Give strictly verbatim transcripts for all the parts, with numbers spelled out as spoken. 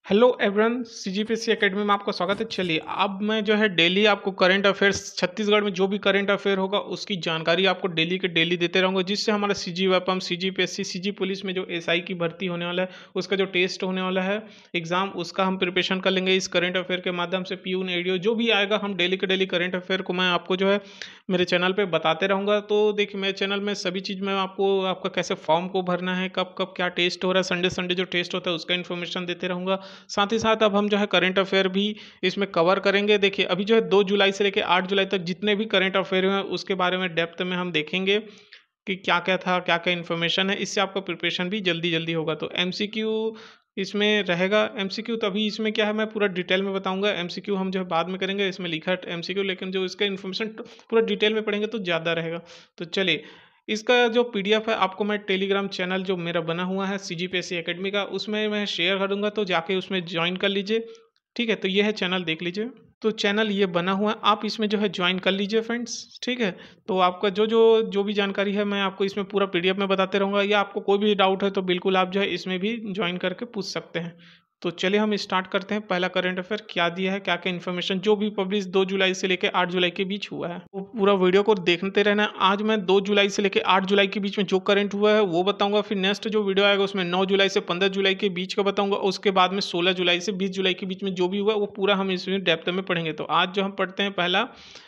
Hello everyone, CGPSC academy में आपका स्वागत है। चलिए अब मैं जो है डेली आपको करंट अफेयर्स छत्तीसगढ़ में जो भी करंट अफेयर होगा उसकी जानकारी आपको डेली के डेली देते रहूँगा, जिससे हमारा CG Vyapam CGPSC CG police में जो एसआई की भर्ती होने वाला है उसका जो टेस्ट होने वाला है एग्जाम, उसका हम प्रिपरेशन कर लेंगे इस करंट अफेयर के माध्यम से। पीयून एडियो जो भी आएगा हम डेली के डेली करंट अफेयर को मैं आपको जो है मेरे चैनल पर बताते रहूँगा। तो देखिए मेरे चैनल में सभी चीज़ में आपको आपका कैसे फॉर्म को भरना है, कब कब क्या टेस्ट हो रहा है, संडे संडे जो टेस्ट होता है उसका इन्फॉर्मेशन देते रहूँगा। साथ ही साथ अब हम जो है करंट अफेयर भी इसमें कवर करेंगे। देखिए अभी जो है दो जुलाई से लेकर आठ जुलाई तक जितने भी करंट अफेयर हैं उसके बारे में डेप्थ में हम देखेंगे कि क्या क्या था, क्या क्या इन्फॉर्मेशन है। इससे आपका प्रिपरेशन भी जल्दी जल्दी होगा। तो एमसीक्यू इसमें रहेगा। एमसीक्यू तो अभी इसमें क्या है मैं पूरा डिटेल में बताऊंगा। एमसीक्यू हम जो है बाद में करेंगे, इसमें लिखा है एमसीक्यू, लेकिन जो इसका इन्फॉर्मेशन पूरा डिटेल में पढ़ेंगे तो ज़्यादा रहेगा। तो चलिए इसका जो पीडीएफ है आपको मैं टेलीग्राम चैनल जो मेरा बना हुआ है सीजीपीएससी एकेडमी का, उसमें मैं शेयर कर दूंगा, तो जाके उसमें ज्वाइन कर लीजिए। ठीक है, तो ये है चैनल, देख लीजिए। तो चैनल ये बना हुआ है, आप इसमें जो है ज्वाइन कर लीजिए फ्रेंड्स। ठीक है, तो आपका जो जो जो भी जानकारी है मैं आपको इसमें पूरा पीडीएफ में बताते रहूँगा, या आपको कोई भी डाउट है तो बिल्कुल आप जो है इसमें भी ज्वाइन करके पूछ सकते हैं। तो चलिए हम स्टार्ट करते हैं। पहला करंट अफेयर क्या दिया है, क्या क्या इन्फॉर्मेशन जो भी पब्लिश दो जुलाई से लेकर आठ जुलाई के बीच हुआ है, वो पूरा वीडियो को देखते रहना है। आज मैं दो जुलाई से लेकर आठ जुलाई के बीच में जो करंट हुआ है वो बताऊंगा। फिर नेक्स्ट जो वीडियो आएगा उसमें नौ जुलाई से पंद्रह जुलाई के बीच का बताऊंगा। उसके बाद में सोलह जुलाई से बीस जुलाई के बीच में जो भी हुआ वो पूरा हम इसमें डेप्थ में पढ़ेंगे। तो आज जो हम पढ़ते हैं पहला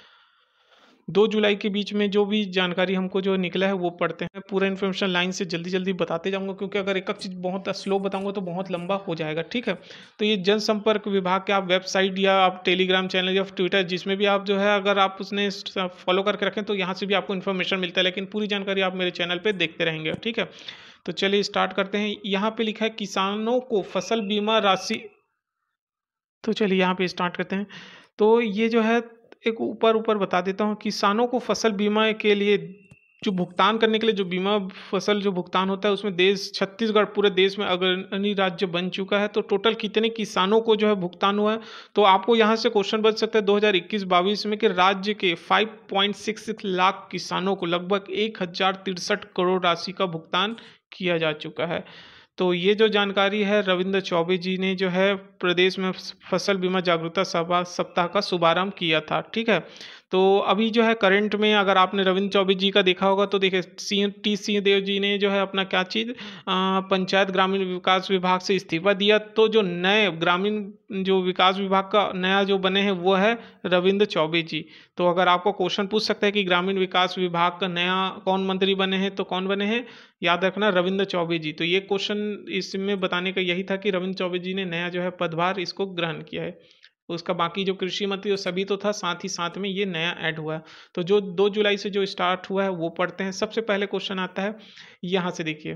दो जुलाई के बीच में जो भी जानकारी हमको जो निकला है वो पढ़ते हैं। पूरा इन्फॉर्मेशन लाइन से जल्दी जल्दी बताते जाऊंगा, क्योंकि अगर एक एक चीज़ बहुत स्लो बताऊंगा तो बहुत लंबा हो जाएगा। ठीक है, तो ये जनसंपर्क विभाग के आप वेबसाइट या आप टेलीग्राम चैनल या ट्विटर जिसमें भी आप जो है अगर आप उसने फॉलो करके रखें तो यहाँ से भी आपको इन्फॉर्मेशन मिलता है, लेकिन पूरी जानकारी आप मेरे चैनल पर देखते रहेंगे। ठीक है, तो चलिए स्टार्ट करते हैं। यहाँ पे लिखा है किसानों को फसल बीमा राशि। तो चलिए यहाँ पे स्टार्ट करते हैं। तो ये जो है एक ऊपर ऊपर बता देता हूँ। किसानों को फसल बीमा के लिए जो भुगतान करने के लिए जो बीमा फसल जो भुगतान होता है उसमें देश छत्तीसगढ़ पूरे देश में अग्रणी राज्य बन चुका है। तो टोटल कितने किसानों को जो है भुगतान हुआ है, तो आपको यहाँ से क्वेश्चन बच सकता है दो हज़ार इक्कीस बाईस में कि राज्य के पाँच पॉइंट छह छह लाख किसानों को लगभग एक हजार तिरसठ करोड़ राशि का भुगतान किया जा चुका है। तो ये जो जानकारी है रविंद्र चौबे जी ने जो है प्रदेश में फसल बीमा जागरूकता सभा सप्ताह का शुभारंभ किया था। ठीक है, तो अभी जो है करंट में अगर आपने रविंद्र चौबे जी का देखा होगा तो देखिए सी टी सिंह देव जी ने जो है अपना क्या चीज़ पंचायत ग्रामीण विकास विभाग से इस्तीफा दिया। तो जो नए ग्रामीण जो विकास विभाग का नया जो बने हैं वो है रविंद्र चौबे जी। तो अगर आपको क्वेश्चन पूछ सकते हैं कि ग्रामीण विकास विभाग का नया कौन मंत्री बने हैं, तो कौन बने हैं, याद रखना रविंद्र चौबे जी। तो ये क्वेश्चन इसमें बताने का यही था कि रविंद्र चौबे जी ने नया जो है पदभार इसको ग्रहण किया है। उसका बाकी जो कृषि मंत्री वो सभी तो था, साथ ही साथ में ये नया ऐड हुआ है। तो जो दो जुलाई से जो स्टार्ट हुआ है वो पढ़ते हैं। सबसे पहले क्वेश्चन आता है यहाँ से, देखिए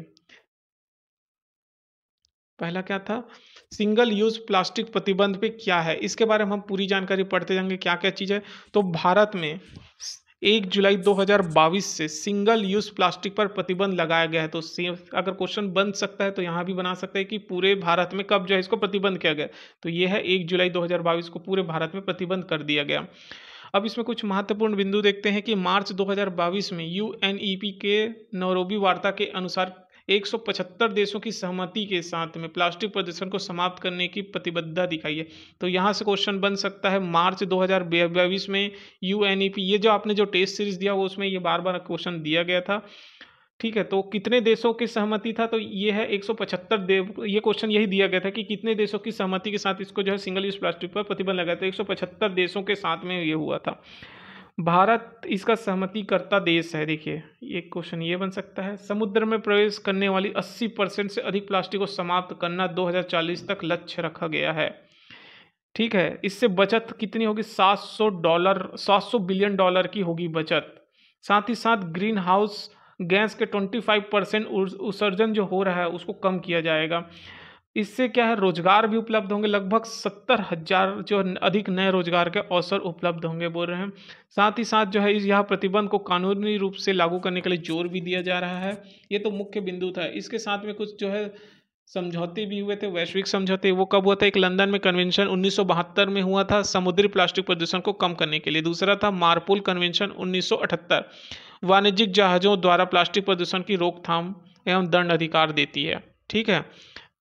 पहला क्या था, सिंगल यूज प्लास्टिक प्रतिबंध पे क्या है, इसके बारे में हम पूरी जानकारी पढ़ते जाएंगे क्या क्या चीज़ है। तो भारत में एक जुलाई दो हज़ार बाईस से सिंगल यूज प्लास्टिक पर प्रतिबंध लगाया गया है। तो अगर क्वेश्चन बन सकता है तो यहाँ भी बना सकते हैं कि पूरे भारत में कब जो है इसको प्रतिबंध किया गया, तो ये है एक जुलाई दो हज़ार बाईस को पूरे भारत में प्रतिबंध कर दिया गया। अब इसमें कुछ महत्वपूर्ण बिंदु देखते हैं कि मार्च दो हज़ार बाईस में यूएनईपी के नैरोबी वार्ता के अनुसार एक सौ पचहत्तर देशों की सहमति के साथ में प्लास्टिक प्रदूषण को समाप्त करने की प्रतिबद्धता दिखाई है। तो यहाँ से क्वेश्चन बन सकता है मार्च दो हज़ार बाईस में यूएनईपी, ये जो आपने जो टेस्ट सीरीज दिया वो उसमें ये बार बार क्वेश्चन दिया गया था। ठीक है, तो कितने देशों की सहमति था, तो ये है एक सौ पचहत्तर देश। ये क्वेश्चन यही दिया गया था कि कितने देशों की सहमति के साथ इसको जो है सिंगल यूज प्लास्टिक पर प्रतिबंध लगाया था। एक सौ पचहत्तर देशों के साथ में ये हुआ था। भारत इसका सहमति करता देश है। देखिए एक क्वेश्चन ये बन सकता है, समुद्र में प्रवेश करने वाली अस्सी परसेंट से अधिक प्लास्टिक को समाप्त करना दो हज़ार चालीस तक लक्ष्य रखा गया है। ठीक है, इससे बचत कितनी होगी, सात सौ डॉलर सात सौ बिलियन डॉलर की होगी बचत। साथ ही साथ ग्रीन हाउस गैस के पच्चीस परसेंट उत्सर्जन जो हो रहा है उसको कम किया जाएगा। इससे क्या है, रोजगार भी उपलब्ध होंगे, लगभग सत्तर हजार जो अधिक नए रोजगार के अवसर उपलब्ध होंगे बोल रहे हैं। साथ ही साथ जो है इस यह प्रतिबंध को कानूनी रूप से लागू करने के लिए जोर भी दिया जा रहा है। ये तो मुख्य बिंदु था। इसके साथ में कुछ जो है समझौते भी हुए थे, वैश्विक समझौते। वो कब हुआ था, एक लंदन में कन्वेंशन उन्नीस सौ बहत्तर में हुआ था समुद्री प्लास्टिक प्रदूषण को कम करने के लिए। दूसरा था मार्पोल कन्वेंशन उन्नीस सौ अठहत्तर, वाणिज्यिक जहाजों द्वारा प्लास्टिक प्रदूषण की रोकथाम एवं दंड अधिकार देती है। ठीक है,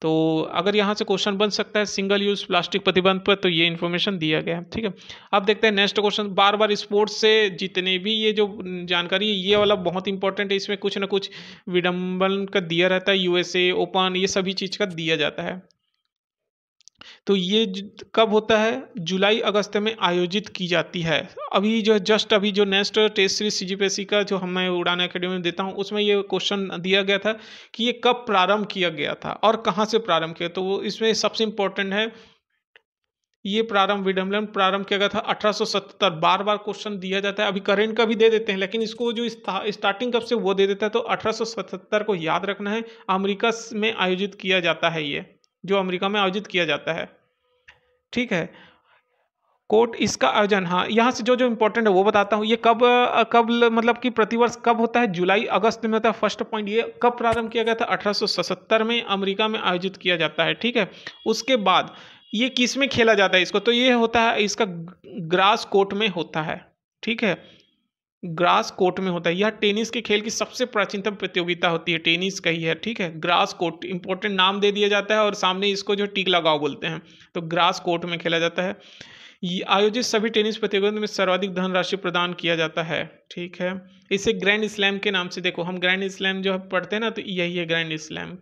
तो अगर यहाँ से क्वेश्चन बन सकता है सिंगल यूज प्लास्टिक प्रतिबंध पर, तो ये इन्फॉर्मेशन दिया गया है। ठीक है, अब देखते हैं नेक्स्ट क्वेश्चन। बार बार स्पोर्ट्स से जितने भी ये जो जानकारी है ये वाला बहुत इंपॉर्टेंट है, इसमें कुछ ना कुछ विडंबन का दिया रहता है, यूएसए ओपन ये सभी चीज का दिया जाता है। तो ये कब होता है? जुलाई अगस्त में आयोजित की जाती है। अभी जो जस्ट अभी जो नेक्स्ट टेस्ट सीरीज सीजीपीएससी का जो मैं उड़ान एकेडमी में देता हूँ उसमें ये क्वेश्चन दिया गया था कि ये कब प्रारंभ किया गया था और कहाँ से प्रारंभ किया। तो वो इसमें सबसे इंपॉर्टेंट है ये प्रारंभ विडम्बन प्रारंभ किया गया था अठारह सौ सत्तर। बार बार क्वेश्चन दिया जाता है, अभी करंट का भी दे देते हैं लेकिन इसको जो स्टार्टिंग कब से वो दे देता है। तो अठारह सौ सतहत्तर को याद रखना है, अमेरिका में आयोजित किया जाता है, ये जो अमेरिका में आयोजित किया जाता है। ठीक है, कोर्ट इसका आयोजन, हाँ यहाँ से जो जो इंपॉर्टेंट है वो बताता हूँ। ये कब कब मतलब कि प्रतिवर्ष कब होता है? जुलाई अगस्त में होता है। फर्स्ट पॉइंट ये कब प्रारंभ किया गया था? अठारह सौ सतहत्तर में अमेरिका में आयोजित किया जाता है। ठीक है, उसके बाद ये किस में खेला जाता है इसको? तो ये होता है इसका ग्रास कोर्ट में होता है। ठीक है, ग्रास कोर्ट में होता है। यह टेनिस के खेल की सबसे प्राचीनतम प्रतियोगिता होती है, टेनिस का ही है। ठीक है, ग्रास कोर्ट इंपॉर्टेंट नाम दे दिया जाता है और सामने इसको जो टिक लगाओ बोलते हैं, तो ग्रास कोर्ट में खेला जाता है। ये आयोजित सभी टेनिस प्रतियोगिताओं में सर्वाधिक धनराशि प्रदान किया जाता है। ठीक है, इसे ग्रैंड स्लैम के नाम से, देखो हम ग्रैंड स्लैम जो पढ़ते हैं ना, तो यही है ग्रैंड स्लैम।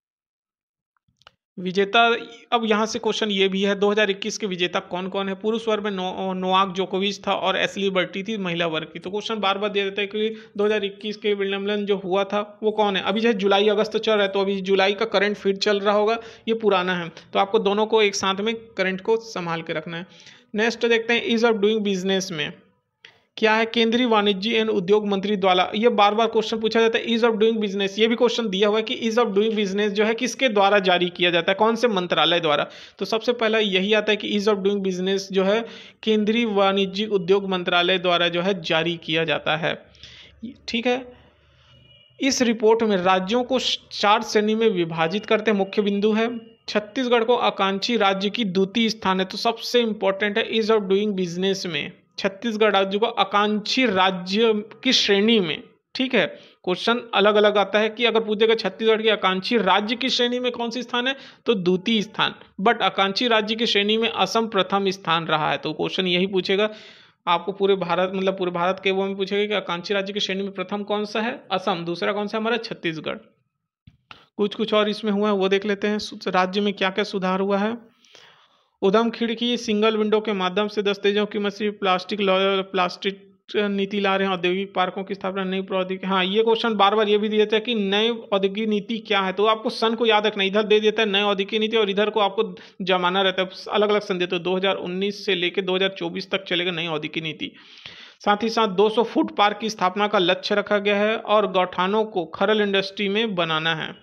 विजेता, अब यहाँ से क्वेश्चन ये भी है दो हज़ार इक्कीस के विजेता कौन कौन है? पुरुष वर्ग में नो, नोवाक जोकोविच था और एशली बर्टी थी महिला वर्ग की। तो क्वेश्चन बार बार दे देता है कि दो हज़ार इक्कीस के विडम्बन जो हुआ था वो कौन है। अभी जो जुलाई अगस्त चल रहा है, तो अभी जुलाई का करंट फिर चल रहा होगा, ये पुराना है, तो आपको दोनों को एक साथ में करंट को संभाल के रखना है। नेक्स्ट देखते हैं ईज ऑफ डूइंग बिजनेस में क्या है? केंद्रीय वाणिज्य एवं उद्योग मंत्री द्वारा, ये बार बार क्वेश्चन पूछा जाता है ईज ऑफ डूइंग बिजनेस। ये भी क्वेश्चन दिया हुआ है कि ईज ऑफ डूइंग बिजनेस जो है किसके द्वारा जारी किया जाता है, कौन से मंत्रालय द्वारा? तो सबसे पहला यही आता है कि ईज ऑफ डूइंग बिजनेस जो है केंद्रीय वाणिज्य उद्योग मंत्रालय द्वारा जो है जारी किया जाता है। ठीक है, इस रिपोर्ट में राज्यों को चार श्रेणी में विभाजित करते हैं। मुख्य बिंदु है छत्तीसगढ़ को आकांक्षी राज्य की द्वितीय स्थान है। तो सबसे इंपॉर्टेंट है ईज ऑफ डूइंग बिजनेस में छत्तीसगढ़ राज्य को आकांक्षी राज्य की श्रेणी में। ठीक है, क्वेश्चन अलग अलग आता है कि अगर पूछेगा छत्तीसगढ़ की आकांक्षी राज्य की श्रेणी में कौन सी स्थान है, तो द्वितीय स्थान, बट आकांक्षी राज्य की श्रेणी में असम प्रथम स्थान रहा है। तो क्वेश्चन यही पूछेगा आपको, पूरे भारत मतलब पूरे भारत के वो में पूछेगा कि आकांक्षी राज्य की श्रेणी में प्रथम कौन सा है? असम। दूसरा कौन सा हमारा? छत्तीसगढ़। कुछ कुछ और इसमें हुआ है वो देख लेते हैं। राज्य में क्या क्या सुधार हुआ है। उद्यम खिड़की सिंगल विंडो के माध्यम से दस्तावेजों की मशीन प्लास्टिक प्लास्टिक नीति ला रहे हैं। औद्योगिक पार्कों की स्थापना, नई प्रौद्योगिकी, हाँ ये क्वेश्चन बार बार ये भी दिया जाता है कि नई औद्योगिक नीति क्या है। तो आपको सन को याद रखना, इधर दे देता है नई औद्योगिक नीति और इधर को आपको जमाना रहता है, अलग अलग सन देते हैं। दो हज़ार उन्नीस से लेकर दो हज़ार चौबीस तक चलेगा नई औद्योगिक नीति। साथ ही साथ दो सौ फुट पार्क की स्थापना का लक्ष्य रखा गया है और गौठानों को खरल इंडस्ट्री में बनाना है।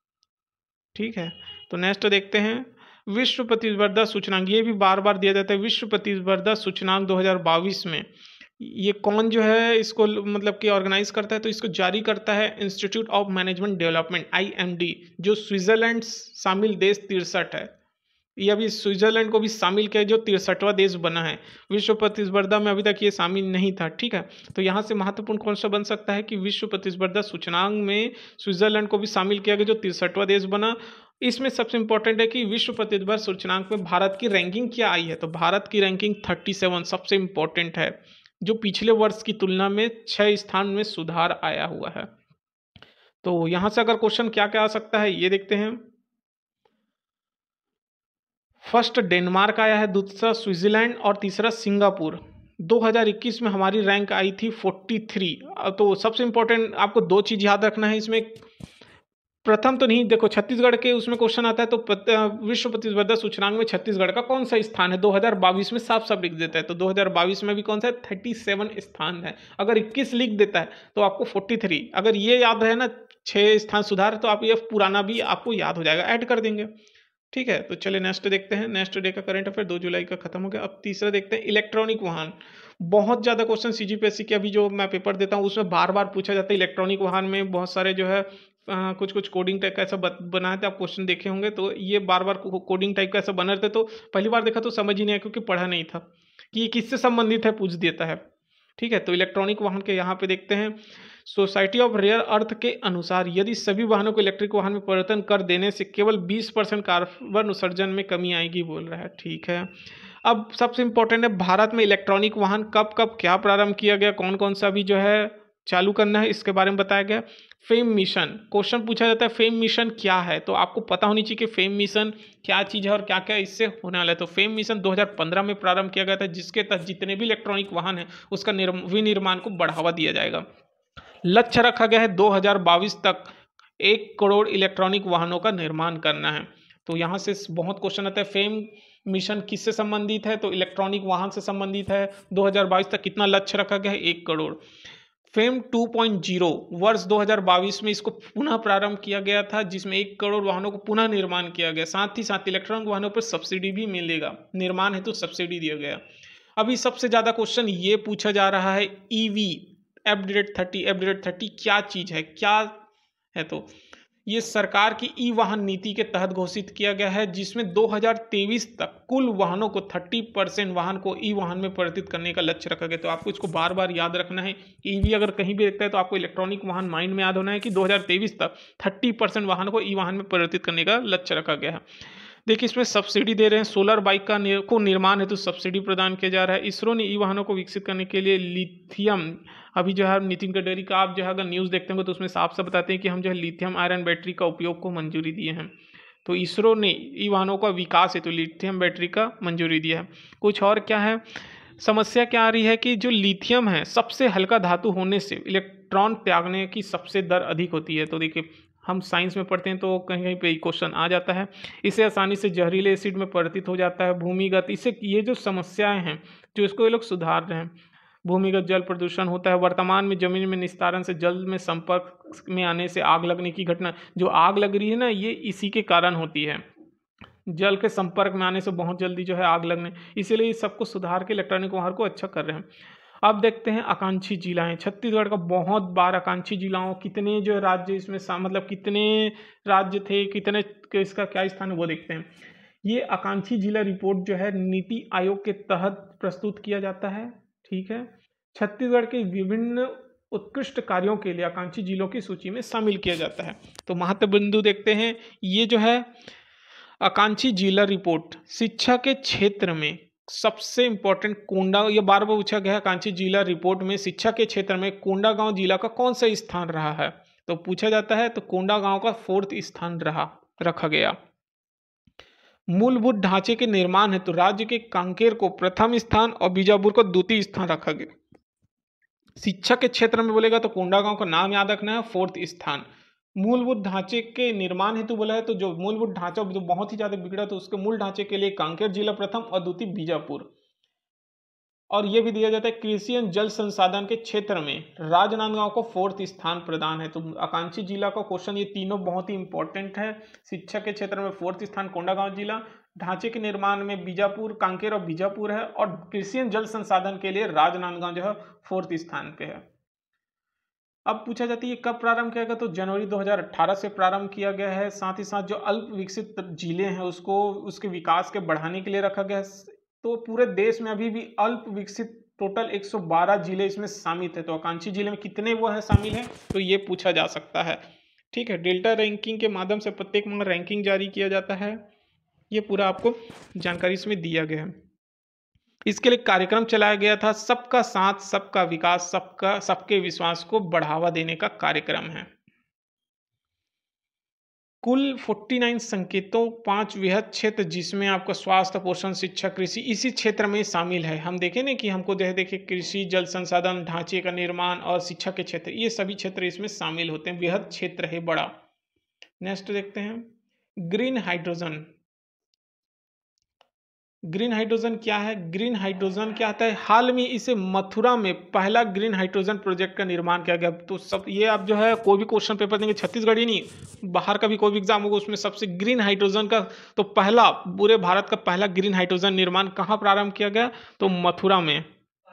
ठीक है, तो नेक्स्ट देखते हैं विश्व प्रतिस्पर्धा सूचकांक। ये भी बार बार दिया जाता है विश्व प्रतिस्पर्धा सूचकांक दो हज़ार बाईस में। ये कौन जो है इसको मतलब कि ऑर्गेनाइज करता है? तो इसको जारी करता है institute of management development I M D, जो स्विट्जरलैंड शामिल देश तिरसठ है। ये अभी स्विट्जरलैंड को भी शामिल किया जो तिरसठवां देश बना है। विश्व प्रतिस्पर्धा में अभी तक ये शामिल नहीं था। ठीक है, तो यहाँ से महत्वपूर्ण कौन सा बन सकता है कि विश्व प्रतिस्पर्धा सूचकांक में स्विट्जरलैंड को भी शामिल किया गया जो तिरसठवां देश बना। इसमें सबसे इंपॉर्टेंट है कि विश्व प्रतिस्पर्धा सूचकांक में भारत की रैंकिंग क्या आई है? तो भारत की रैंकिंग सैंतीस सबसे इंपॉर्टेंट है, जो पिछले वर्ष की तुलना में छह स्थान में सुधार आया हुआ है। तो यहां से अगर क्वेश्चन क्या क्या आ सकता है ये देखते हैं। फर्स्ट डेनमार्क आया है, दूसरा स्विट्जरलैंड और तीसरा सिंगापुर। दो हज़ार इक्कीस में हमारी रैंक आई थी तैंतालीस। तो सबसे इंपॉर्टेंट आपको दो चीज याद रखना है इसमें। प्रथम तो नहीं, देखो छत्तीसगढ़ के उसमें क्वेश्चन आता है तो विश्व प्रतिस्पर्धा सूचकांक में छत्तीसगढ़ का कौन सा स्थान है? दो हज़ार बाईस में साफ साफ लिख देता है, तो दो हज़ार बाईस में भी कौन सा है? सैंतीस स्थान है। अगर इक्कीस लिख देता है तो आपको तैंतालीस, अगर ये याद रहे ना छह स्थान सुधार, तो आप ये पुराना भी आपको याद हो जाएगा, ऐड कर देंगे। ठीक है, तो चलिए नेक्स्ट देखते हैं। नेक्स्ट डे का करंट अफेयर दो जुलाई का खत्म हो गया। अब तीसरा देखते हैं इलेक्ट्रॉनिक वाहन। बहुत ज़्यादा क्वेश्चन सीजीपीएससी के अभी जो मैं पेपर देता हूँ उसमें बार बार पूछा जाता है इलेक्ट्रॉनिक वाहन में बहुत सारे जो है आ, कुछ कुछ कोडिंग टाइप का ऐसा बनाए थे, आप क्वेश्चन देखे होंगे। तो ये बार बार कोडिंग टाइप का ऐसा बना रहे थे, तो पहली बार देखा तो समझ ही नहीं आया क्योंकि पढ़ा नहीं था कि ये किससे संबंधित है, पूछ देता है। ठीक है, तो इलेक्ट्रॉनिक वाहन के यहाँ पे देखते हैं सोसाइटी ऑफ रेयर अर्थ के अनुसार यदि सभी वाहनों को इलेक्ट्रिक वाहन में परिवर्तन कर देने से केवल बीस परसेंट कार्बन उत्सर्जन में कमी आएगी बोल रहा है। ठीक है, अब सबसे इम्पोर्टेंट है भारत में इलेक्ट्रॉनिक वाहन कब कब क्या प्रारंभ किया गया, कौन कौन सा भी जो है चालू करना है, इसके बारे में बताया गया। फेम मिशन, क्वेश्चन पूछा जाता है फेम मिशन क्या है, तो आपको पता होनी चाहिए कि फेम मिशन क्या चीज़ है और क्या क्या इससे होने वाला है। तो फेम मिशन दो हज़ार पंद्रह में प्रारंभ किया गया था, जिसके तहत जितने भी इलेक्ट्रॉनिक वाहन है उसका विनिर्माण को बढ़ावा दिया जाएगा। लक्ष्य रखा गया है दो हज़ार बाईस तक एक करोड़ इलेक्ट्रॉनिक वाहनों का निर्माण करना है। तो यहाँ से बहुत क्वेश्चन आता है फेम मिशन किससे संबंधित है, तो इलेक्ट्रॉनिक वाहन से संबंधित है। दो हज़ार बाईस तक कितना लक्ष्य रखा गया है, एक crore. FAME two point zero वर्ष दो हज़ार बाईस में इसको पुनः प्रारंभ किया गया था, जिसमें एक करोड़ वाहनों को पुनः निर्माण किया गया। साथ ही साथ इलेक्ट्रॉनिक वाहनों पर सब्सिडी भी मिलेगा, निर्माण हेतु तो सब्सिडी दिया गया। अभी सबसे ज़्यादा क्वेश्चन ये पूछा जा रहा है EV at thirty at thirty क्या चीज़ है, क्या है, तो ये सरकार की ई वाहन नीति के तहत घोषित किया गया है, जिसमें दो हज़ार तेईस तक कुल वाहनों को तीस परसेंट वाहन को ई वाहन में परिवर्तित करने का लक्ष्य रखा गया। तो आपको इसको बार बार याद रखना है। ईवी अगर कहीं भी देखता है तो आपको इलेक्ट्रॉनिक वाहन माइंड में याद होना है कि दो हज़ार तेईस तक तीस परसेंट वाहन को ई वाहन में परिवर्तित करने का लक्ष्य रखा गया है। देखिए इसमें सब्सिडी दे रहे हैं, सोलर बाइक का निर, को निर्माण हेतु तो सब्सिडी प्रदान किया जा रहा है। इसरो ने ई वाहनों को विकसित करने के लिए लिथियम, अभी जो है नितिन गडकरी का आप जो है अगर न्यूज़ देखते होंगे तो उसमें साफ साफ बताते हैं कि हम जो है लिथियम आयरन बैटरी का उपयोग को मंजूरी दिए हैं। तो इसरो ने ई वाहनों का विकास हेतु तो लिथियम बैटरी का मंजूरी दिया है। कुछ और क्या है, समस्या क्या आ रही है कि जो लिथियम है सबसे हल्का धातु होने से इलेक्ट्रॉन त्यागने की सबसे दर अधिक होती है। तो देखिए हम साइंस में पढ़ते हैं तो कहीं कहीं पे क्वेश्चन आ जाता है। इसे आसानी से जहरीले एसिड में परिवर्तित हो जाता है। भूमिगत, इसे ये जो समस्याएं हैं जो इसको ये लोग सुधार रहे हैं। भूमिगत जल प्रदूषण होता है। वर्तमान में जमीन में निस्तारण से जल में संपर्क में आने से आग लगने की घटना, जो आग लग रही है ना, ये इसी के कारण होती है। जल के संपर्क में आने से बहुत जल्दी जो है आग लगने, इसीलिए इस सबको सुधार के इलेक्ट्रॉनिक वाहन को अच्छा कर रहे हैं। अब देखते हैं आकांक्षी जिलाएं। छत्तीसगढ़ का बहुत बार आकांक्षी जिलाओं, कितने जो राज्य इसमें मतलब कितने राज्य थे, कितने इसका क्या स्थान है वो देखते हैं। ये आकांक्षी जिला रिपोर्ट जो है नीति आयोग के तहत प्रस्तुत किया जाता है। ठीक है, छत्तीसगढ़ के विभिन्न उत्कृष्ट कार्यों के लिए आकांक्षी जिलों की सूची में शामिल किया जाता है। तो महत्व बिंदु देखते हैं। ये जो है आकांक्षी जिला रिपोर्ट शिक्षा के क्षेत्र में सबसे इंपॉर्टेंट कोंडा, ये बार बार पूछा गया आकांक्षी जिला रिपोर्ट में शिक्षा के क्षेत्र में कोंडागांव जिला का कौन सा स्थान रहा है, तो पूछा जाता है तो कोंडागांव का फोर्थ स्थान रहा रखा गया। मूलभूत ढांचे के निर्माण है तो राज्य के कांकेर को प्रथम स्थान और बीजापुर को द्वितीय स्थान रखा गया। शिक्षा के क्षेत्र में बोलेगा तो कोंडागांव का नाम याद रखना है, फोर्थ स्थान। मूलभूत ढांचे के निर्माण हेतु बोला है तो जो मूलभूत ढांचा जो बहुत ही ज्यादा बिगड़ा तो उसके मूल ढांचे के लिए कांकेर जिला प्रथम और द्वितीय बीजापुर। और यह भी दिया जाता है कृषि एवं जल संसाधन के क्षेत्र में राजनांदगांव को फोर्थ स्थान प्रदान है। तो आकांक्षी जिला का क्वेश्चन ये तीनों बहुत ही इंपॉर्टेंट है। शिक्षा के क्षेत्र में फोर्थ स्थान कोंडागांव जिला, ढांचे के निर्माण में बीजापुर, कांकेर और बीजापुर है, और कृषि एवं जल संसाधन के लिए राजनांदगांव जो है फोर्थ स्थान पे है। अब पूछा जाती है कब प्रारंभ किया गया, तो जनवरी दो हज़ार अठारह से प्रारंभ किया गया है। साथ ही साथ जो अल्प विकसित जिले हैं उसको उसके विकास के बढ़ाने के लिए रखा गया है। तो पूरे देश में अभी भी अल्प विकसित टोटल एक सौ बारह जिले इसमें शामिल है। तो आकांक्षी जिले में कितने वो है शामिल हैं, तो ये पूछा जा सकता है। ठीक है, डेल्टा रैंकिंग के माध्यम से प्रत्येक माह रैंकिंग जारी किया जाता है। ये पूरा आपको जानकारी इसमें दिया गया है। इसके लिए कार्यक्रम चलाया गया था, सबका साथ सबका विकास, सबका सबके विश्वास को बढ़ावा देने का कार्यक्रम है। कुल उनचास संकेतों, पांच वृहद क्षेत्र जिसमें आपका स्वास्थ्य, पोषण, शिक्षा, कृषि इसी क्षेत्र में शामिल है। हम देखें ना कि हमको जो है देखिए कृषि, जल संसाधन, ढांचे का निर्माण और शिक्षा के क्षेत्र, ये सभी क्षेत्र इसमें शामिल होते हैं। वृहद क्षेत्र है, बड़ा। नेक्स्ट देखते हैं ग्रीन हाइड्रोजन। ग्रीन हाइड्रोजन क्या है? ग्रीन हाइड्रोजन क्या आता है? हाल में इसे मथुरा में पहला ग्रीन हाइड्रोजन प्रोजेक्ट का निर्माण किया गया। तो सब ये आप जो है कोई भी क्वेश्चन पेपर देंगे, छत्तीसगढ़ ही नहीं बाहर का भी कोई भी एग्जाम होगा, उसमें सबसे ग्रीन हाइड्रोजन का तो पहला, पूरे भारत का पहला ग्रीन हाइड्रोजन निर्माण कहाँ प्रारंभ किया गया? तो मथुरा में।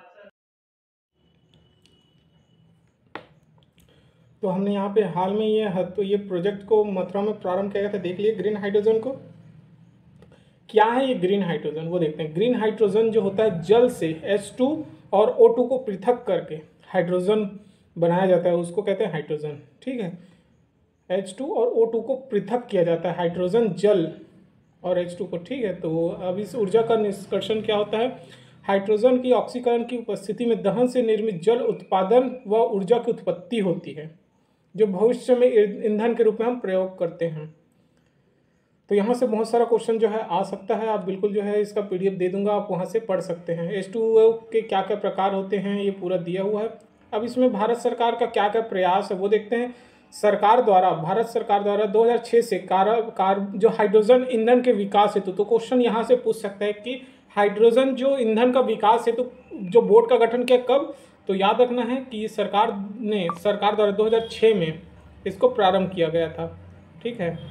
तो हमने यहाँ पे हाल में ये तो ये प्रोजेक्ट को मथुरा में प्रारंभ किया गया था। देख लिए ग्रीन हाइड्रोजन को। क्या है ये ग्रीन हाइड्रोजन, वो देखते हैं। ग्रीन हाइड्रोजन जो होता है जल से एच टू और ओ टू को पृथक करके हाइड्रोजन बनाया जाता है, उसको कहते हैं हाइड्रोजन। ठीक है, एच टू और ओ टू को पृथक किया जाता है, हाइड्रोजन जल और एच टू को। ठीक है, तो अब इस ऊर्जा का निष्कर्षण क्या होता है? हाइड्रोजन की ऑक्सीकरण की उपस्थिति में दहन से निर्मित जल उत्पादन व ऊर्जा की उत्पत्ति होती है, जो भविष्य में ईंधन के रूप में हम प्रयोग करते हैं। तो यहाँ से बहुत सारा क्वेश्चन जो है आ सकता है, आप बिल्कुल जो है इसका पीडीएफ दे दूंगा, आप वहाँ से पढ़ सकते हैं। एच टू ओ के क्या क्या प्रकार होते हैं ये पूरा दिया हुआ है। अब इसमें भारत सरकार का क्या क्या प्रयास है वो देखते हैं। सरकार द्वारा भारत सरकार द्वारा दो हज़ार छह से कार कार जो हाइड्रोजन ईंधन के विकास हेतु, तो क्वेश्चन यहाँ से पूछ सकता है कि हाइड्रोजन जो ईंधन का विकास हेतु तो जो बोर्ड का गठन किया कब, तो याद रखना है कि सरकार ने सरकार द्वारा दो हज़ार छह में इसको प्रारंभ किया गया था। ठीक है,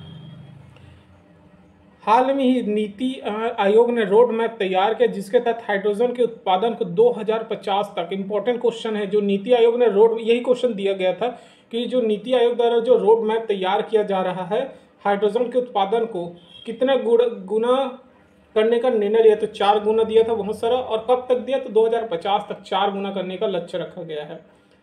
हाल में ही नीति आयोग ने रोड मैप तैयार किया जिसके तहत हाइड्रोजन के उत्पादन को दो हज़ार पचास तक, इंपॉर्टेंट क्वेश्चन है, जो नीति आयोग ने रोड, यही क्वेश्चन दिया गया था कि जो नीति आयोग द्वारा जो रोड मैप तैयार किया जा रहा है हाइड्रोजन के उत्पादन को कितना गुना करने का निर्णय लिया, तो चार गुना दिया था बहुत सारा, और कब तक दिया, तो दो हज़ार पचास तक चार गुना करने का लक्ष्य रखा गया है।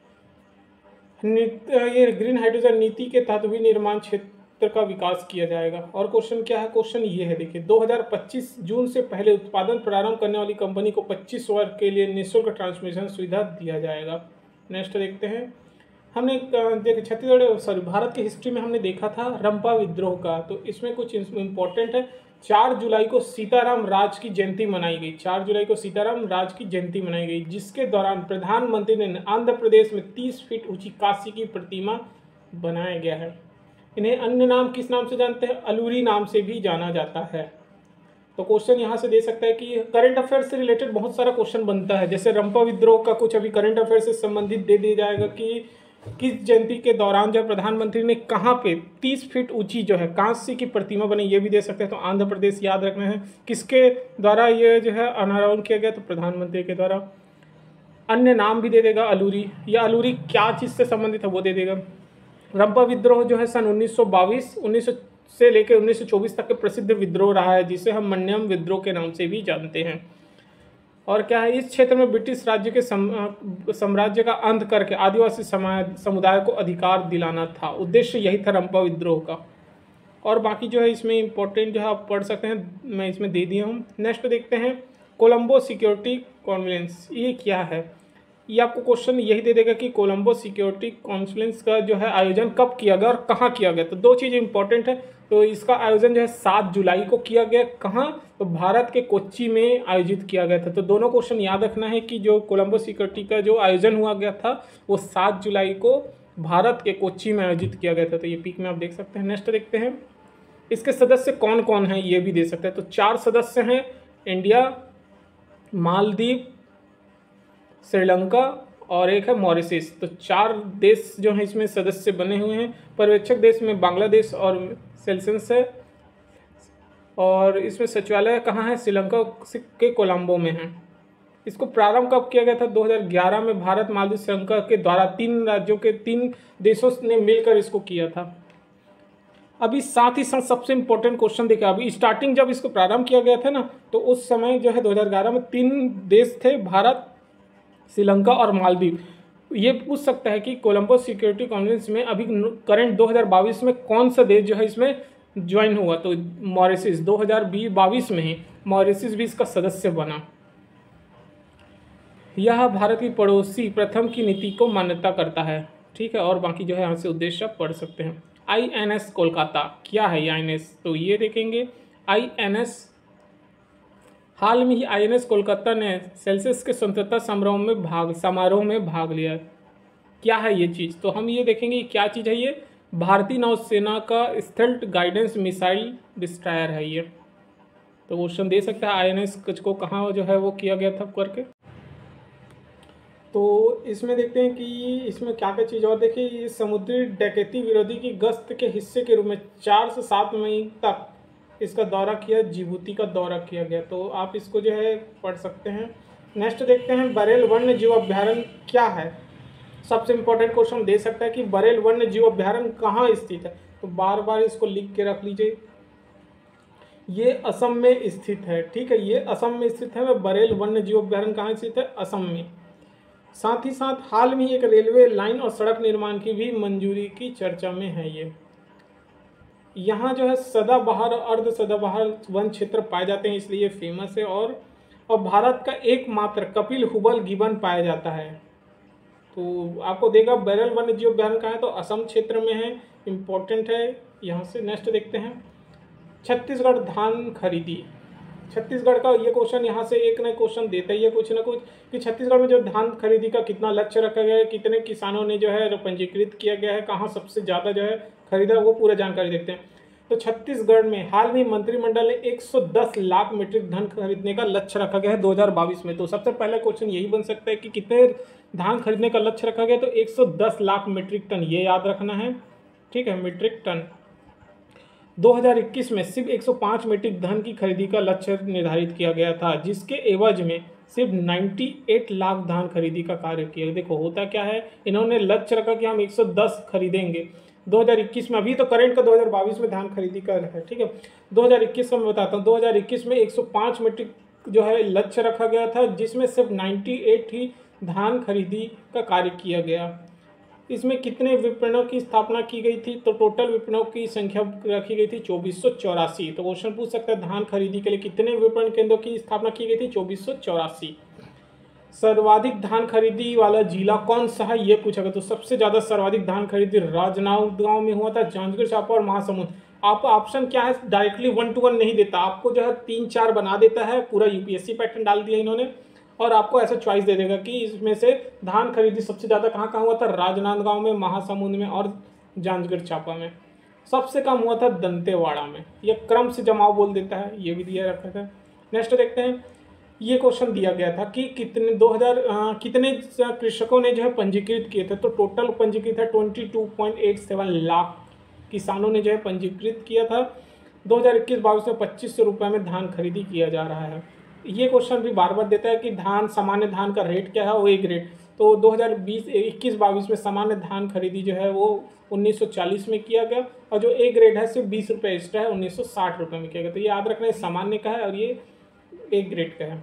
ये ग्रीन हाइड्रोजन नीति के तहत भी निर्माण क्षेत्र का विकास किया जाएगा। और क्वेश्चन क्या है, क्वेश्चन ये है, देखिए दो हज़ार पच्चीस जून से पहले उत्पादन प्रारंभ करने वाली कंपनी को पच्चीस वर्ष के लिए निःशुल्क ट्रांसमिशन सुविधा दिया जाएगा। नेक्स्ट देखते हैं, हमने देखे छत्तीसगढ़ सॉरी भारत की हिस्ट्री में हमने देखा था रंपा विद्रोह का, तो इसमें कुछ इम्पोर्टेंट है। चार जुलाई को सीताराम राज की जयंती मनाई गई, चार जुलाई को सीताराम राज की जयंती मनाई गई, जिसके दौरान प्रधानमंत्री ने आंध्र प्रदेश में तीस फीट ऊंची काशी की प्रतिमा बनाया गया है। इन्हें अन्य नाम किस नाम से जानते हैं? अलूरी नाम से भी जाना जाता है। तो क्वेश्चन यहाँ से दे सकता है कि करंट अफेयर से रिलेटेड बहुत सारा क्वेश्चन बनता है, जैसे रंपा विद्रोह का कुछ अभी करंट अफेयर से संबंधित दे दिया जाएगा कि किस जयंती के दौरान जो प्रधानमंत्री ने कहाँ पे तीस फीट ऊंची जो है कांस्य की प्रतिमा बनी, ये भी दे सकते हैं। तो आंध्र प्रदेश याद रखना है, किसके द्वारा ये जो है अनावरण किया गया, तो प्रधानमंत्री के द्वारा। अन्य नाम भी दे देगा अलूरी, या अलूरी क्या चीज़ से संबंधित है वो दे देगा। रंपा विद्रोह जो है सन उन्नीस सौ बाईस उन्नीस सौ से लेकर उन्नीस सौ चौबीस तक के प्रसिद्ध विद्रोह रहा है, जिसे हम मन्यम विद्रोह के नाम से भी जानते हैं। और क्या है, इस क्षेत्र में ब्रिटिश राज्य के साम्राज्य का अंत करके आदिवासी समुदाय को अधिकार दिलाना था, उद्देश्य यही था रंपा विद्रोह का। और बाकी जो है इसमें इंपॉर्टेंट जो है आप पढ़ सकते हैं, मैं इसमें दे दिया हूँ। नेक्स्ट देखते हैं कोलंबो सिक्योरिटी कॉन्फ्रेंस, ये क्या है? ये आपको क्वेश्चन यही दे देगा कि कोलंबो सिक्योरिटी कॉन्फ्रेंस का जो है आयोजन कब किया गया और कहाँ किया गया। तो दो चीज़ इंपॉर्टेंट है, तो इसका आयोजन जो है सात जुलाई को किया गया, कहाँ, तो भारत के कोच्चि में आयोजित किया गया था। तो दोनों क्वेश्चन याद रखना है कि जो कोलंबो सिक्योरिटी का जो आयोजन हुआ गया था वो सात जुलाई को भारत के कोच्चि में आयोजित किया गया था। तो ये पिक में आप देख सकते हैं। नेक्स्ट देखते हैं, इसके सदस्य कौन कौन हैं, ये भी दे सकते हैं। तो चार सदस्य हैं, इंडिया, मालदीव, श्रीलंका और एक है मॉरिशस। तो चार देश जो हैं इसमें सदस्य बने हुए हैं। पर्यवेक्षक देश में बांग्लादेश और सेल्सियस है, और इसमें सचिवालय कहाँ है? श्रीलंका के कोलंबो में है। इसको प्रारंभ कब किया गया था? दो हज़ार ग्यारह में भारत, मालदीव, श्रीलंका के द्वारा तीन राज्यों के तीन देशों ने मिलकर इसको किया था। अभी साथ ही साथ सबसे इम्पोर्टेंट क्वेश्चन देखिए, अभी स्टार्टिंग जब इसको प्रारंभ किया गया था ना, तो उस समय जो है दो हज़ार ग्यारह में तीन देश थे, भारत, श्रीलंका और मालदीव। ये पूछ सकता है कि कोलंबो सिक्योरिटी कॉन्फ्रेंस में अभी करंट दो हज़ार बाईस में कौन सा देश जो है इसमें ज्वाइन हुआ? तो मॉरिशस, दो हज़ार बाईस में ही मॉरिशस भी इसका सदस्य बना। यह भारत की पड़ोसी प्रथम की नीति को मान्यता करता है। ठीक है, और बाकी जो है यहाँ से उद्देश्य आप पढ़ सकते हैं। आई एन एस कोलकाता, क्या है आई एन एस? तो ये देखेंगे, आई एन एस हाल में ही आई एन एस कोलकाता ने सेल्सियस के स्वतंत्रता समारोह में भाग समारोह में भाग लिया। क्या है ये चीज़? तो हम ये देखेंगे क्या चीज़ है ये। भारतीय नौसेना का स्टेल्थ गाइडेंस मिसाइल डिस्ट्रॉयर है ये। तो क्वेश्चन दे सकता है आई एन एस को कहाँ जो है वो किया गया था करके। तो इसमें देखते हैं कि इसमें क्या क्या चीज़ और देखिए, ये समुद्री डकैती विरोधी की गश्त के हिस्से के रूप में चार से सात मई तक इसका दौरा किया, जिबूती का दौरा किया गया। तो आप इसको जो है पढ़ सकते हैं। नेक्स्ट देखते हैं, बरेल वन्य जीव अभ्यारण्य क्या है? सबसे इम्पोर्टेंट क्वेश्चन दे सकता है कि बरेल वन्य जीव अभ्यारण्य कहाँ स्थित है। तो बार बार इसको लिख के रख लीजिए, ये असम में स्थित है। ठीक है, ये असम में स्थित है। बरेल वन्य जीव अभ्यारण्य कहाँ स्थित है? असम में। साथ ही साथ हाल में एक रेलवे लाइन और सड़क निर्माण की भी मंजूरी की चर्चा में है। ये यहाँ जो है सदाबहार और अर्ध सदाबहार वन क्षेत्र पाए जाते हैं, इसलिए फेमस है। और और भारत का एकमात्र कपिल हुबल गिबन पाया जाता है। तो आपको देगा बैरल वन्य जीव अभ्यारण्य कहाँ है, तो असम क्षेत्र में है, इम्पोर्टेंट है। यहाँ से नेक्स्ट देखते हैं छत्तीसगढ़ धान खरीदी। छत्तीसगढ़ का ये क्वेश्चन यहाँ से एक नए क्वेश्चन देता ही है कुछ ना कुछ, कि छत्तीसगढ़ में जो धान खरीदी का कितना लक्ष्य रखा गया है, कितने किसानों ने जो है पंजीकृत किया गया है, कहाँ सबसे ज़्यादा जो है खरीदा, वो पूरा जानकारी देखते हैं। तो छत्तीसगढ़ में हाल में मंत्रिमंडल ने एक सौ दस लाख मीट्रिक धन खरीदने का लक्ष्य रखा गया है दो हज़ार बाईस में। तो सबसे पहला क्वेश्चन यही बन सकता है कि कितने धान खरीदने का लक्ष्य रखा गया, तो एक सौ दस लाख मीट्रिक टन, ये याद रखना है, ठीक है, मीट्रिक टन। दो हज़ार इक्कीस में सिर्फ एक सौ पाँच मीट्रिक धन की खरीदी का लक्ष्य निर्धारित किया गया था, जिसके एवज में सिर्फ अट्ठानवे लाख धान खरीदी का कार्य किया। देखो होता क्या है, इन्होंने लक्ष्य रखा कि हम एक सौ दस खरीदेंगे दो हज़ार इक्कीस में, अभी तो करंट का दो हज़ार बाईस में धान खरीदी का है, ठीक है। दो हज़ार इक्कीस का मैं बताता हूँ, दो हज़ार इक्कीस में एक सौ पाँच मीट्रिक जो है लक्ष्य रखा गया था, जिसमें सिर्फ अट्ठानवे ही धान खरीदी का कार्य किया गया। इसमें कितने विपणनों की स्थापना की गई थी, तो टोटल विपणनों की संख्या रखी गई थी चौबीस सौ चौरासी। तो क्वेश्चन पूछ सकता है धान खरीदी के लिए कितने विपणन केंद्रों की स्थापना की गई थी, चौबीस सौ चौरासी। सर्वाधिक धान खरीदी वाला जिला कौन सा है, ये पूछा गया। तो सबसे ज्यादा सर्वाधिक धान खरीदी राजनांदगांव में हुआ था, जांजगीर चांपा और महासमुंद। आप ऑप्शन क्या है, डायरेक्टली वन टू वन नहीं देता, आपको जो है तीन चार बना देता है, पूरा यूपीएससी पैटर्न डाल दिया इन्होंने, और आपको ऐसा चॉइस दे देगा कि इसमें से धान खरीदी सबसे ज़्यादा कहाँ कहाँ हुआ था, राजनांदगांव में, महासमुंद में और जांजगीर चांपा में। सबसे कम हुआ था दंतेवाड़ा में। ये क्रम से जमाव बोल देता है, ये भी दिया रखा था। नेक्स्ट देखते हैं, ये क्वेश्चन दिया गया था कि कितने दो हज़ार कितने कृषकों ने जो है पंजीकृत किए थे, तो टोटल पंजीकृत है बाईस पॉइंट आठ सात लाख किसानों ने जो है पंजीकृत किया था। दो हज़ार इक्कीस बाईस में पच्चीस सौ रुपये में धान खरीदी किया जा रहा है। ये क्वेश्चन भी बार बार देता है कि धान सामान्य धान का रेट क्या है, वो ए ग्रेड। तो दो हज़ार बीस इक्कीस बाईस में सामान्य धान खरीदी जो है वो उन्नीस सौ चालीस में किया गया, और जो ए ग्रेड है सिर्फ बीस रुपये एक्स्ट्रा है, उन्नीस सौ साठ रुपये में किया गया। तो ये याद रखना है, सामान्य का है और ये ए ग्रेड का है।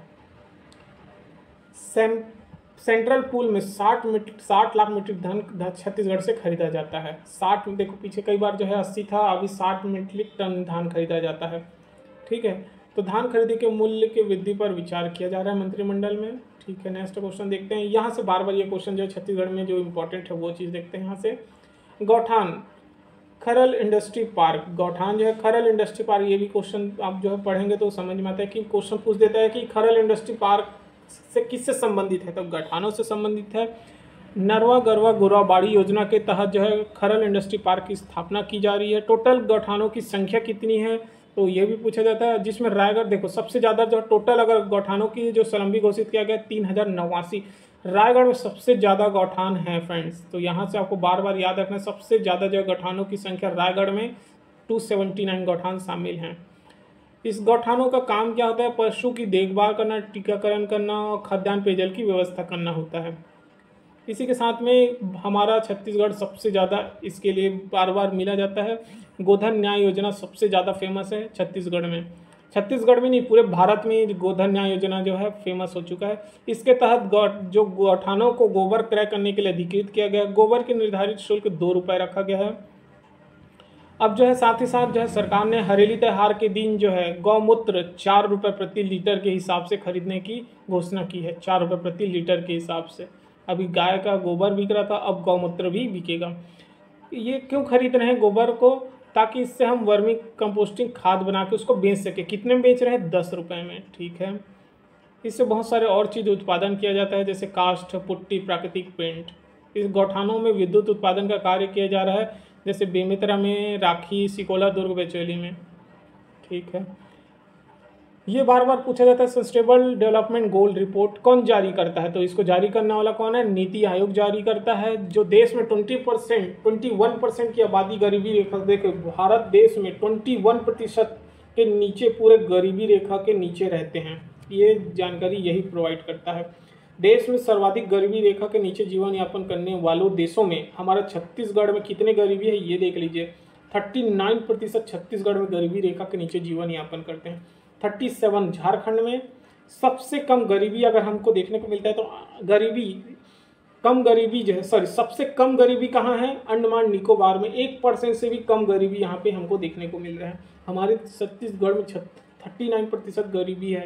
सेम सेंट्रल पूल में साठ मीट्रिक साठ लाख मीट्रिक धन छत्तीसगढ़ से खरीदा जाता है। साठ, देखो पीछे कई बार जो है अस्सी था, अभी साठ मीट्रिक टन धान खरीदा जाता है, ठीक है। तो धान खरीदी के मूल्य की वृद्धि पर विचार किया जा रहा है मंत्रिमंडल में, ठीक है। नेक्स्ट क्वेश्चन देखते हैं, यहाँ से बार बार ये क्वेश्चन जो है छत्तीसगढ़ में जो इम्पोर्टेंट है वो चीज़ देखते हैं। यहाँ से गौठान खरल इंडस्ट्री पार्क, गौठान जो है खरल इंडस्ट्री पार्क, ये भी क्वेश्चन आप जो है पढ़ेंगे तो समझ में आता है कि क्वेश्चन पूछ देता है कि खरल इंडस्ट्री पार्क से किससे संबंधित है, तो गठानों से संबंधित है। नरवा गरवा गोराबाड़ी योजना के तहत जो है खरल इंडस्ट्री पार्क की स्थापना की जा रही है। टोटल गौठानों की संख्या कितनी है, तो ये भी पूछा जाता है, जिसमें रायगढ़, देखो सबसे ज़्यादा जो टोटल अगर गौठानों की जो सलम्बी घोषित किया गया तीन हज़ार नवासी, रायगढ़ में सबसे ज़्यादा गौठान है फ्रेंड्स। तो यहाँ से आपको बार बार याद रखना है, सबसे ज़्यादा जो गौठानों की संख्या रायगढ़ में दो सौ उन्यासी गौठान शामिल हैं। इस गौठानों का काम क्या होता है, पशु की देखभाल करना, टीकाकरण करना और खाद्यान्न पेयजल की व्यवस्था करना होता है। इसी के साथ में हमारा छत्तीसगढ़ सबसे ज़्यादा इसके लिए बार बार मिला जाता है। गोधन न्याय योजना सबसे ज़्यादा फेमस है छत्तीसगढ़ में, छत्तीसगढ़ में नहीं पूरे भारत में गोधन न्याय योजना जो है फेमस हो चुका है। इसके तहत गौ जो गौठानों को गोबर क्रय करने के लिए अधिकृत किया गया, गोबर के निर्धारित शुल्क दो रुपये रखा गया है। अब जो है साथ ही साथ जो है सरकार ने हरेली त्यौहार के दिन जो है गौमूत्र चार रुपये प्रति लीटर के हिसाब से खरीदने की घोषणा की है, चार रुपये प्रति लीटर के हिसाब से। अभी गाय का गोबर बिक रहा था, अब गौमूत्र भी बिकेगा। ये क्यों खरीद रहे हैं गोबर को, ताकि इससे हम वर्मी कंपोस्टिंग खाद बना के उसको बेच सके। कितने में बेच रहे हैं, दस रुपये में, ठीक है। इससे बहुत सारे और चीज़ उत्पादन किया जाता है, जैसे काष्ठ, पुट्टी, प्राकृतिक पेंट। इस गौठानों में विद्युत उत्पादन का कार्य किया जा रहा है, जैसे बेमेतरा में, राखी, सिकोला, दुर्ग, बेचौली में, ठीक है। ये बार बार पूछा जाता है सस्टेनेबल डेवलपमेंट गोल रिपोर्ट कौन जारी करता है, तो इसको जारी करने वाला कौन है, नीति आयोग जारी करता है। जो देश में twenty percent twenty one percent की आबादी गरीबी रेखा, देखो भारत देश में ट्वेंटी वन प्रतिशत के नीचे पूरे गरीबी रेखा के नीचे रहते हैं, ये जानकारी यही प्रोवाइड करता है। देश में सर्वाधिक गरीबी रेखा के नीचे जीवन यापन करने वालों देशों में हमारा छत्तीसगढ़ में कितने गरीबी है, ये देख लीजिए। थर्टी नाइन प्रतिशत छत्तीसगढ़ में गरीबी रेखा के नीचे जीवन यापन करते हैं। थर्टी सेवन झारखंड में। सबसे कम गरीबी अगर हमको देखने को मिलता है तो गरीबी कम गरीबी जो है, सॉरी सबसे कम गरीबी कहाँ है? अंडमान निकोबार में। एक परसेंट से भी कम गरीबी यहाँ पे हमको देखने को मिल रहा है। हमारे छत्तीसगढ़ में थर्टी नाइन प्रतिशत गरीबी है।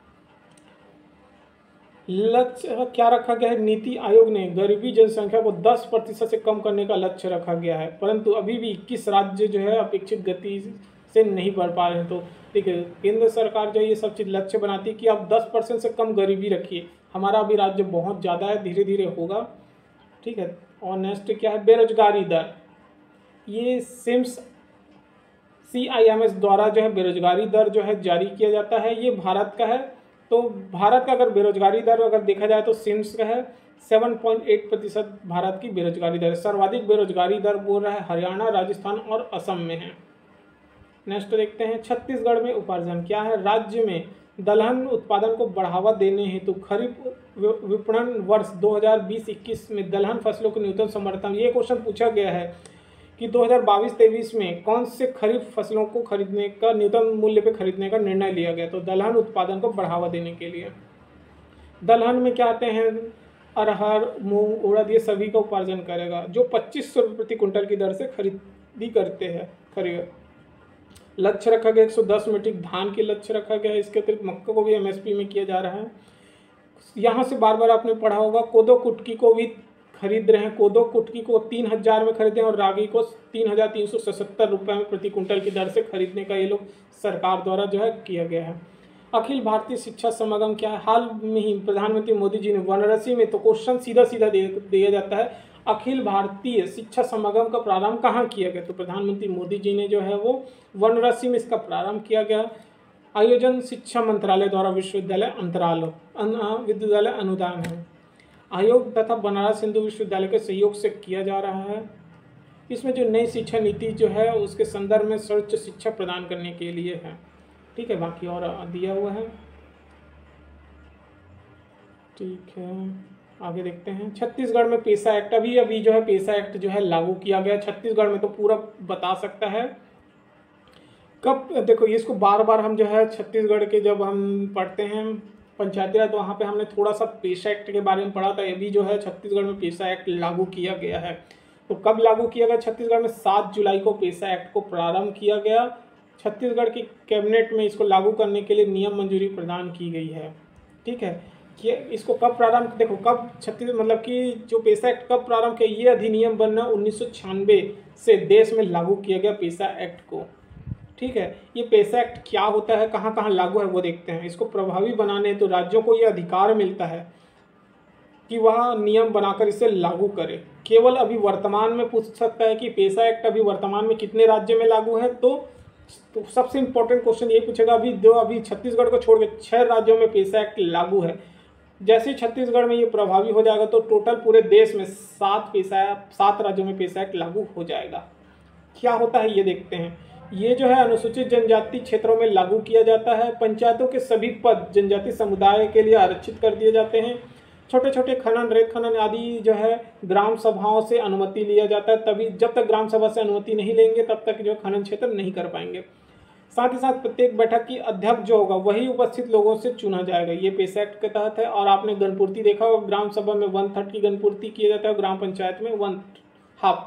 लक्ष्य क्या रखा गया है? नीति आयोग ने गरीबी जनसंख्या को दस प्रतिशत से कम करने का लक्ष्य रखा गया है, परंतु अभी भी इक्कीस राज्य जो है अपेक्षित गति से नहीं बढ़ पा रहे हैं। तो देखिए केंद्र सरकार जो ये सब चीज़ लक्ष्य बनाती है कि आप दस परसेंट से कम गरीबी रखिए। हमारा अभी राज्य बहुत ज़्यादा है, धीरे धीरे होगा, ठीक है। और नेक्स्ट क्या है? बेरोजगारी दर। ये CIMS C I M S द्वारा जो है बेरोजगारी दर जो है जारी किया जाता है। ये भारत का है। तो भारत का अगर बेरोजगारी दर अगर देखा जाए तो सिम्स का है सात पॉइंट आठ प्रतिशत भारत की बेरोजगारी दर है। सर्वाधिक बेरोजगारी दर बोल रहा है हरियाणा, राजस्थान और असम में है। नेक्स्ट देखते हैं छत्तीसगढ़ में उपार्जन क्या है? राज्य में दलहन उत्पादन को बढ़ावा देने हेतु खरीफ विपणन वर्ष दो हज़ार बीस इक्कीस में दलहन फसलों के न्यूनतम समर्थन, ये क्वेश्चन पूछा गया है कि दो हज़ार बाईस तेईस में कौन से खरीफ फसलों को खरीदने का न्यूनतम मूल्य पे खरीदने का निर्णय लिया गया? तो दलहन उत्पादन को बढ़ावा देने के लिए। दलहन में क्या आते हैं? अरहर, मूंग, उड़द, ये सभी का उपार्जन करेगा, जो पच्चीस सौ रुपये प्रति कुंटल की दर से खरीदी करते हैं खरीद। लक्ष्य रखा गया एक सौ दस मीट्रिक धान के लक्ष्य रखा गया है। इसके अतिरिक्त मक्का को भी एम एस पी में किया जा रहा है। यहाँ से बार बार आपने पढ़ा होगा कोदो कुटकी को भी खरीद रहे हैं। कोदो कुटकी को तीन हजार में खरीदे और रागी को तीन हजार तीन सौ सत्तर रुपये में प्रति कुंटल की दर से खरीदने का ये लोग सरकार द्वारा जो है किया गया है। अखिल भारतीय शिक्षा समागम क्या है? हाल में ही प्रधानमंत्री मोदी जी ने वाराणसी में, तो क्वेश्चन सीधा सीधा दे दिया जाता है, अखिल भारतीय शिक्षा समागम का प्रारंभ कहाँ किया गया? तो प्रधानमंत्री मोदी जी ने जो है वो वाराणसी में इसका प्रारंभ किया गया। आयोजन शिक्षा मंत्रालय द्वारा विश्वविद्यालय अंतराल विश्वविद्यालय अनुदान है। आयोग तथा बनारस हिंदू विश्वविद्यालय के सहयोग से किया जा रहा है। इसमें जो नई शिक्षा नीति जो है उसके संदर्भ में सर्वोच्च शिक्षा प्रदान करने के लिए है, ठीक है। बाकी और दिया हुआ है, ठीक है। आगे देखते हैं छत्तीसगढ़ में पेशा एक्ट, अभी अभी जो है पेशा एक्ट जो है लागू किया गया छत्तीसगढ़ में, तो पूरा बता सकता है कब। देखो इसको बार बार हम जो है छत्तीसगढ़ के जब हम पढ़ते हैं पंचायती राज, तो वहाँ पे हमने थोड़ा सा पेशा एक्ट के बारे में पढ़ा था। अभी जो है छत्तीसगढ़ में पेशा एक्ट लागू किया गया है। तो कब लागू किया गया छत्तीसगढ़ में? सात जुलाई को पेशा एक्ट को प्रारंभ किया गया। छत्तीसगढ़ की कैबिनेट में इसको लागू करने के लिए नियम मंजूरी प्रदान की गई है, ठीक है। कि इसको कब प्रारंभ, देखो कब छत्तीस मतलब कि जो पेशा एक्ट कब प्रारंभ किया, ये अधिनियम बनना उन्नीस सौ छियानवे से देश में लागू किया गया पेशा एक्ट को, ठीक है। ये पेशा एक्ट क्या होता है, कहाँ कहाँ लागू है वो देखते हैं। इसको प्रभावी बनाने तो राज्यों को ये अधिकार मिलता है कि वह नियम बनाकर इसे लागू करे। केवल अभी वर्तमान में पूछ सकता है कि पेशा एक्ट अभी वर्तमान में कितने राज्य में लागू है, तो, तो सबसे इम्पोर्टेंट क्वेश्चन ये पूछेगा अभी जो अभी छत्तीसगढ़ को छोड़ के छह राज्यों में पेशा एक्ट लागू है। जैसे छत्तीसगढ़ में ये प्रभावी हो जाएगा तो टोटल पूरे देश में सात पेशा सात राज्यों में पेशा एक्ट लागू हो जाएगा। क्या होता है ये देखते हैं। ये जो है अनुसूचित जनजाति क्षेत्रों में लागू किया जाता है। पंचायतों के सभी पद जनजाति समुदाय के लिए आरक्षित कर दिए जाते हैं। छोटे छोटे खनन, रेत खनन आदि जो है ग्राम सभाओं से अनुमति लिया जाता है। तभी जब तक ग्राम सभा से अनुमति नहीं लेंगे तब तक जो खनन क्षेत्र नहीं कर पाएंगे। साथ ही साथ प्रत्येक बैठक की अध्यक्ष जो होगा वही उपस्थित लोगों से चुना जाएगा। ये पेशा एक्ट के तहत है। और आपने गणपूर्ति देखा होगा, ग्राम सभा में वन थर्ड की गणपूर्ति किया जाता है, ग्राम पंचायत में वन हाफ।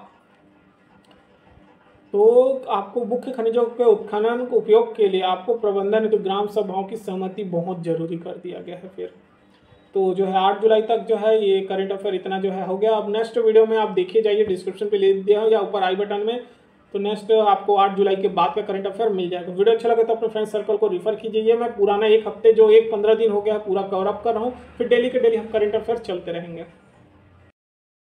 तो आपको मुख्य खनिजों के उत्खनन उपयोग के लिए आपको प्रबंधन तो ग्राम सभाओं की सहमति बहुत जरूरी कर दिया गया है। फिर तो जो है आठ जुलाई तक जो है ये करंट अफेयर इतना जो है हो गया। अब नेक्स्ट वीडियो में आप देखिए जाइए, डिस्क्रिप्शन पे ले दिया हो या ऊपर आई बटन में, तो नेक्स्ट आपको आठ जुलाई के बाद का करंट अफेयर मिल जाएगा। वीडियो अच्छा लगे तो अपने फ्रेंड सर्कल को रिफर कीजिए। मैं पुराना एक हफ्ते जो एक पंद्रह दिन हो गया है पूरा कवर अप कर रहा हूँ, फिर डेली के डेली हम करंट अफेयर चलते रहेंगे।